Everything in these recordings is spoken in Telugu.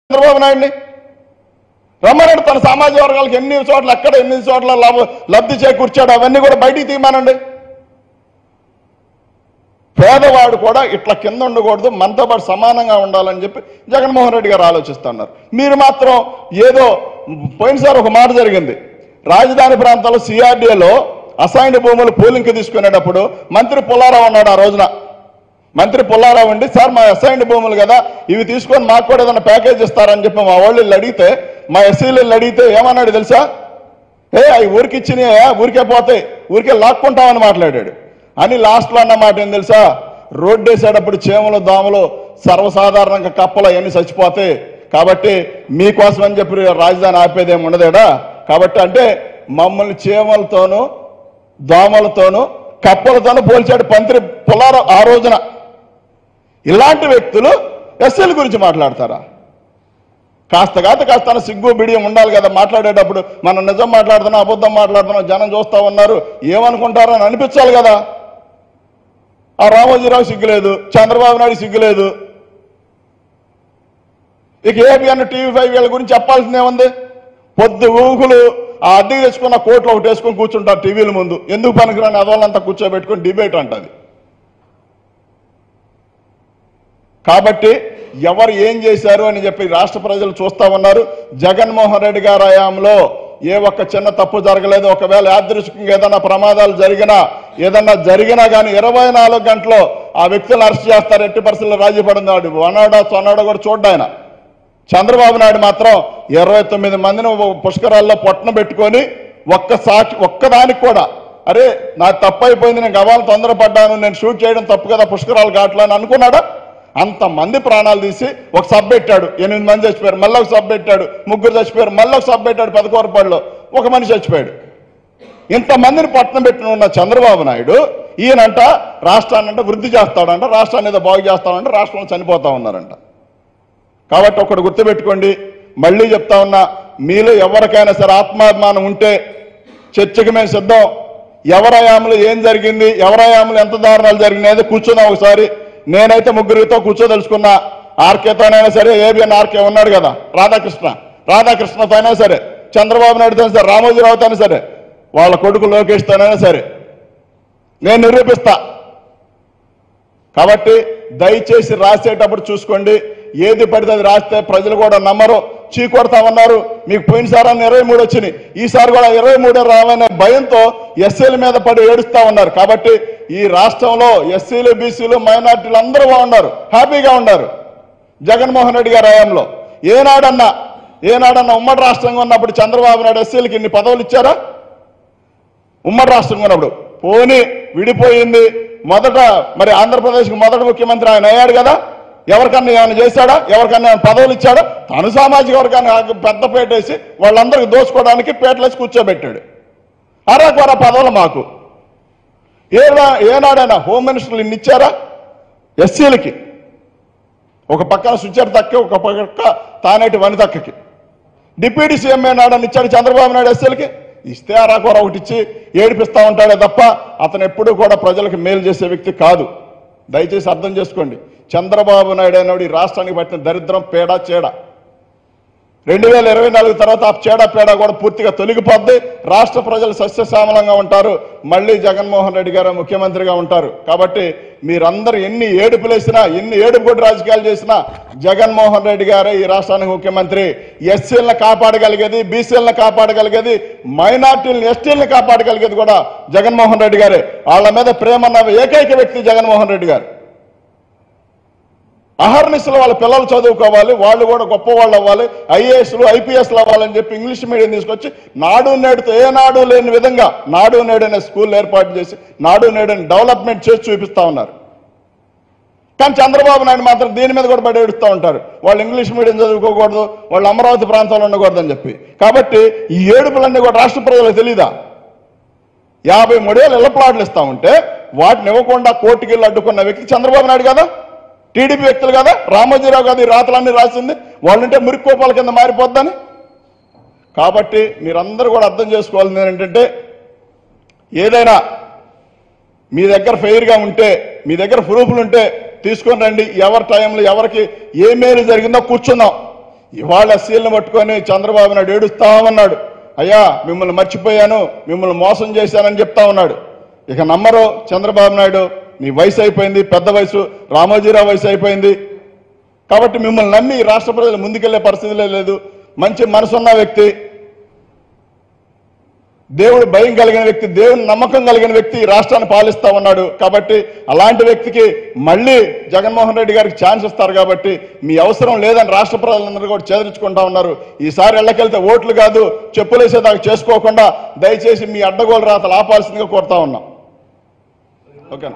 చంద్రబాబు నాయుడిని రమ్మనండి. తన సామాజిక వర్గాలకు ఎన్ని చోట్ల ఎక్కడ ఎన్ని చోట్ల లబ్ధి చేకూర్చాడు అవన్నీ కూడా బయటికి తీయమానండి. పేదవాడు కూడా ఇట్లా కింద ఉండకూడదు, మనతో పాటు సమానంగా ఉండాలని చెప్పి జగన్మోహన్ రెడ్డి గారు ఆలోచిస్తున్నారు. మీరు మాత్రం ఏదో పోయినసారి ఒక మాట జరిగింది, రాజధాని ప్రాంతాల్లో సిఆర్డీఏలో అసైన్డ్ భూములు పూలింగ్కి తీసుకునేటప్పుడు మంత్రి పుల్లారావు అన్నాడు. ఆ రోజున మంత్రి పుల్లారావు ఉండి, సార్ మా అసైన్డ్ భూములు కదా ఇవి తీసుకొని మాకు కూడా ఏదైనా ప్యాకేజ్ ఇస్తారని చెప్పి మా వాళ్ళు అడిగితే, మా ఎస్సీలు అడిగితే ఏమన్నాడు తెలుసా? అవి ఊరికి ఇచ్చినాయా, ఊరికే పోతాయి, ఊరికే లాక్కుంటామని మాట్లాడాడు. అని లాస్ట్లో అన్న మాట ఏం తెలుసా? రోడ్డు వేసేటప్పుడు చీమలు దోమలు సర్వసాధారణంగా కప్పలు అవన్నీ చచ్చిపోతాయి, కాబట్టి మీకోసం అని చెప్పి రాజధాని ఆపేదేమి ఉండదేడా. కాబట్టి అంటే మమ్మల్ని చీమలతోనూ దోమలతోనూ కప్పలతోనూ పోల్చాడు మంత్రి పుల్లారావు ఆ రోజున. ఇలాంటి వ్యక్తులు ఎస్సీల గురించి మాట్లాడతారా? కాస్త సిగ్గు బిడియం ఉండాలి కదా మాట్లాడేటప్పుడు. మనం నిజం మాట్లాడుతున్నాం అబద్ధం మాట్లాడుతున్నాం జనం చూస్తా ఉన్నారు ఏమనుకుంటారో అని అనిపించాలి కదా. ఆ రామోజీరావు సిగ్గులేదు, చంద్రబాబు నాయుడు సిగ్గులేదు, ఇక ఏబిఎన్ TV5 వీళ్ళ గురించి చెప్పాల్సిందే ఉంది. పొద్దు ఊహులు ఆ అద్దెకి తెచ్చుకున్న కోట్లు ఒకటి వేసుకొని కూర్చుంటారు టీవీల ముందు. ఎందుకు పనికిరాని అదోళ్ళంతా కూర్చోబెట్టుకొని డిబేట్ అంటది. కాబట్టి ఎవరు ఏం చేశారు అని చెప్పి రాష్ట్ర ప్రజలు చూస్తా ఉన్నారు. జగన్మోహన్ రెడ్డి గారి హయాంలో ఏ ఒక్క చిన్న తప్పు జరగలేదు. ఒకవేళ యాదృచ్ఛికంగా ఏదైనా ప్రమాదాలు జరిగినా కానీ 24 గంటల్లో ఆ వ్యక్తులను అరెస్ట్ చేస్తారు. ఎట్టి పరిస్థితుల్లో రాజీ పడినాడు వనాడో కూడా చూడ్డాయన. చంద్రబాబు నాయుడు మాత్రం 29 మందిని పుష్కరాల్లో పొట్టన పెట్టుకొని ఒక్కదానికి కూడా అరే నాకు తప్పు అయిపోయింది, నేను గవాలను తొందరపడ్డాను, నేను షూట్ చేయడం తప్పు కదా పుష్కరాలు ఘాట్లో అని అనుకున్నాడా? అంతమంది ప్రాణాలు తీసి ఒక సబ్ పెట్టాడు, 8 మంది చచ్చిపోయారు. మళ్ళీ ఒక సబ్ పెట్టాడు, 3 చచ్చిపోయారు. మళ్ళీ ఒక సబ్ పెట్టాడు, పెదకూరపాడులో 1 మనిషి చచ్చిపోయాడు. ఇంతమందిని పట్టణం పెట్టిన ఉన్న చంద్రబాబు నాయుడు ఈయనంట రాష్ట్రాన్ని వృద్ధి చేస్తాడంట, రాష్ట్రాన్ని ఏదో బాగు చేస్తాడంట, రాష్ట్రంలో చనిపోతా ఉన్నారంట. కాబట్టి ఒకటి గుర్తుపెట్టుకోండి, మళ్ళీ చెప్తా ఉన్నా, మీలో ఎవరికైనా సరే ఆత్మాభిమానం ఉంటే చర్చకి మేము సిద్ధం. ఎవరయాములు ఏం జరిగింది, ఎవరయాములు ఎంత దారుణాలు జరిగినాయి కూర్చుందాం ఒకసారి. నేనైతే 3 కూర్చోదలుచుకున్నా. ఆర్కేతోనైనా సరే, ఏబిఎన్ ఆర్కే ఉన్నాడు కదా రాధాకృష్ణతో అయినా సరే, చంద్రబాబు నాయుడుతో సరే, రామోజీరావుతో అయినా సరే, వాళ్ళ కొడుకు లోకేష్తోనైనా సరే నేను నిరూపిస్తా. కాబట్టి దయచేసి రాసేటప్పుడు చూసుకోండి, ఏది పడితే అది రాస్తే ప్రజలు కూడా నమ్మరు, చీకొడతామన్నారు. మీకు పోయినసారి 23 వచ్చినాయి, ఈసారి కూడా 23 రావనే భయంతో ఎస్సీల మీద పడి ఏడుస్తా ఉన్నారు. కాబట్టి ఈ రాష్ట్రంలో ఎస్సీలు బీసీలు మైనార్టీలు అందరూ బాగున్నారు, హ్యాపీగా ఉన్నారు. జగన్మోహన్ రెడ్డి గారి హయాంలో ఏనాడన్నా ఉమ్మడి రాష్ట్రంగా ఉన్నప్పుడు చంద్రబాబు నాయుడు ఎస్సీలకి ఇన్ని పదవులు ఇచ్చారా? ఉమ్మడి రాష్ట్రంగా ఉన్నప్పుడు పోనీ విడిపోయింది, మొదట మరి ఆంధ్రప్రదేశ్కి మొదటి ముఖ్యమంత్రి ఆయన అయ్యాడు కదా. ఎవరికన్నా ఏమైనా చేశాడా? ఎవరికన్నా ఏమైనా పదవులు ఇచ్చాడా? తను సామాజిక వర్గాన్ని పెద్ద పేటేసి వాళ్ళందరికీ దోచుకోవడానికి పేటలేసి కూర్చోబెట్టాడు. అరకొర పదవులు మాకు ఏనాడైనా హోమ్ మినిస్టర్లు ఇన్ని ఇచ్చారా ఎస్సీలకి? ఒక పక్కన సుచరితకి, ఒక పక్క తానేటి వనితక్కకి. డిప్యూటీ సీఎం ఏనాడని ఇచ్చాడు చంద్రబాబు నాయుడు ఎస్సీలకి? ఇస్తే అరకొర ఒకటి ఇచ్చి ఏడిపిస్తూ ఉంటాడే తప్ప అతను ఎప్పుడూ కూడా ప్రజలకు మేలు చేసే వ్యక్తి కాదు. దయచేసి అర్థం చేసుకోండి. చంద్రబాబు నాయుడు అనేవాడు ఈ రాష్ట్రానికి పట్టిన దరిద్రం పేడ చేడ. 2024 తర్వాత ఆ పేడ కూడా పూర్తిగా తొలగిపోద్ది. రాష్ట్ర ప్రజలు సస్యశ్యామలంగా ఉంటారు. మళ్ళీ జగన్మోహన్ రెడ్డి గారు ముఖ్యమంత్రిగా ఉంటారు. కాబట్టి మీరందరూ ఎన్ని ఏడుపులేసినా, ఎన్ని ఏడుపుగొడ్డు రాజకీయాలు చేసినా జగన్మోహన్ రెడ్డి గారే ఈ రాష్ట్రానికి ముఖ్యమంత్రి. ఎస్సీలను కాపాడగలిగేది, బీసీలను కాపాడగలిగేది, మైనార్టీలను ఎస్టీలను కాపాడగలిగేది కూడా జగన్మోహన్ రెడ్డి గారే. వాళ్ళ మీద ప్రేమ ఉన్న ఏకైక వ్యక్తి జగన్మోహన్ రెడ్డి గారు. అహర్నిశలు వాళ్ళ పిల్లలు చదువుకోవాలి, వాళ్ళు కూడా గొప్పవాళ్ళు అవ్వాలి, ఐఏఎస్లు IPSలు అవ్వాలని చెప్పి ఇంగ్లీష్ మీడియం తీసుకొచ్చి నాడు నేడుతో ఏనాడు లేని విధంగా నాడు నేడు అనే స్కూల్ ఏర్పాటు చేసి నాడు నేడుని డెవలప్మెంట్ చేసి చూపిస్తా ఉన్నారు. కానీ చంద్రబాబు నాయుడు మాత్రం దీని మీద కూడా పడి ఏడుస్తూ ఉంటారు. వాళ్ళు ఇంగ్లీష్ మీడియం చదువుకోకూడదు, వాళ్ళు అమరావతి ప్రాంతంలో ఉండకూడదని చెప్పి. కాబట్టి ఈ ఏడుపులన్నీ కూడా రాష్ట్ర ప్రజలకు తెలీదా? 53 ఏళ్ళు ఇళ్ల ప్లాట్లు ఇస్తా ఉంటే వాటిని ఇవ్వకుండా కోర్టుకి వెళ్ళి అడ్డుకున్న వ్యక్తి చంద్రబాబు నాయుడు కదా, టీడీపీ వ్యక్తులు కదా, రామోజీరావు కదా ఈ రాతలన్నీ రాసింది. వాళ్ళంటే మురికోపాల కింద మారిపోద్దని. కాబట్టి మీరందరూ కూడా అర్థం చేసుకోవాల్సింది ఏంటంటే, ఏదైనా మీ దగ్గర ఫెయిర్గా ఉంటే, మీ దగ్గర ప్రూఫ్లు ఉంటే తీసుకొని రండి. ఎవరి టైంలో ఎవరికి ఏ మేలు జరిగిందో కూర్చుందాం. ఇవాళ ఎస్సీలను పట్టుకొని చంద్రబాబు నాయుడు ఏడుస్తా ఉన్నాడు. అయ్యా మిమ్మల్ని మర్చిపోయాను, మిమ్మల్ని మోసం చేశానని చెప్తా ఉన్నాడు. ఇక నమ్మరు చంద్రబాబు నాయుడు, నీ వయసు అయిపోయింది, పెద్ద వయసు, రామోజీరావు వయసు అయిపోయింది. కాబట్టి మిమ్మల్ని నమ్మి రాష్ట్ర ప్రజలు ముందుకెళ్లే పరిస్థితిలో లేదు. మంచి మనసున్న వ్యక్తి, దేవుడు భయం కలిగిన వ్యక్తి, దేవుని నమ్మకం కలిగిన వ్యక్తి ఈ రాష్ట్రాన్ని పాలిస్తా ఉన్నాడు. కాబట్టి అలాంటి వ్యక్తికి మళ్ళీ జగన్మోహన్ రెడ్డి గారికి ఛాన్స్ ఇస్తారు. కాబట్టి మీ అవసరం లేదని రాష్ట్ర ప్రజలందరూ కూడా చేదరించుకుంటా ఉన్నారు. ఈసారి ఇళ్లకెళ్తే ఓట్లు కాదు చెప్పులేసేదాకా చేసుకోకుండా దయచేసి మీ అడ్డగోలు రాతలు ఆపాల్సిందిగా కోరుతా ఉన్నాం. ఓకే.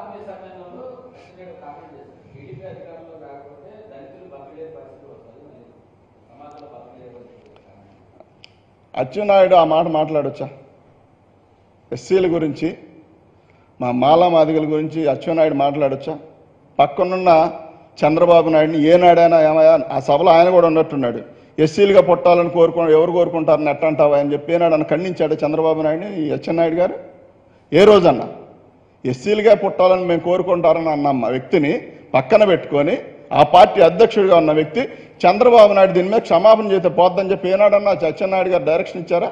అచ్చెన్నాయుడు ఆ మాట మాట్లాడొచ్చా? ఎస్సీల గురించి, మా మాలా మాదిగల గురించి అచ్చెన్నాయుడు మాట్లాడొచ్చా? పక్కనున్న చంద్రబాబు నాయుడిని ఏనాడైనా ఏమయ్యా, ఆ సభలో ఆయన కూడా ఉన్నట్టున్నాడు, ఎస్సీలుగా పుట్టాలని ఎవరు కోరుకుంటారని ఎట్టంటావా అని చెప్పి ఏనాడని ఖండించాడు చంద్రబాబు నాయుడిని ఈ అచ్చెన్నాయుడు గారు? ఏ రోజన్నా ఎస్సీలుగా పుట్టాలని మేము కోరుకుంటారని అన్న వ్యక్తిని పక్కన పెట్టుకొని ఆ పార్టీ అధ్యక్షుడిగా ఉన్న వ్యక్తి చంద్రబాబు నాయుడు దీని మీద క్షమాపణ చేస్తే పోద్దని చెప్పి ఏనాడన్నా అచ్చెన్నాయుడు గారు డైరెక్షన్ ఇచ్చారా?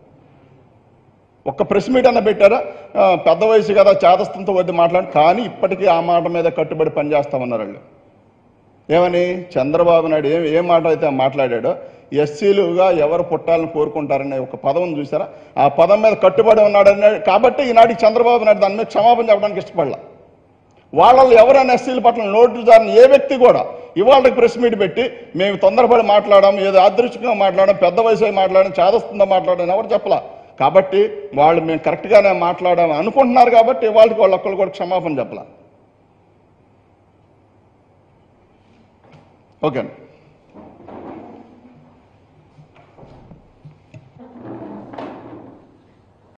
ఒక్క ప్రెస్ మీట్ అన్న పెట్టారా? పెద్ద వయసు కదా చేతస్థంతో వద్దు మాట్లాడి, కానీ ఇప్పటికీ ఆ మాట మీద కట్టుబడి పనిచేస్తామన్నారు వాళ్ళు. ఏమని చంద్రబాబు నాయుడు ఏ మాట అయితే మాట్లాడాడో, ఎస్సీలుగా ఎవరు పుట్టాలని కోరుకుంటారనే ఒక పదం చూసారా? ఆ పదం మీద కట్టుబడి ఉన్నాడని కాబట్టి ఈనాటికి చంద్రబాబు నాయుడు దాని మీద క్షమాపణ చెప్పడానికి ఇష్టపడలా. వాళ్ళలో ఎవరైనా ఎస్సీల పట్ల నోటు జారిన ఏ వ్యక్తి కూడా ఇవాళకి ప్రెస్ మీట్ పెట్టి మేము తొందరపడి మాట్లాడడం, ఏదో అదృష్టంగా మాట్లాడడం, పెద్ద వయసు మాట్లాడడం, చేదస్తుందో మాట్లాడడం ఎవరు చెప్పలా. కాబట్టి వాళ్ళు మేము కరెక్ట్గానే మాట్లాడామని అనుకుంటున్నారు. కాబట్టి వాళ్ళకి ఒక్కరు కూడా క్షమాపణ చెప్పలా. ఓకే.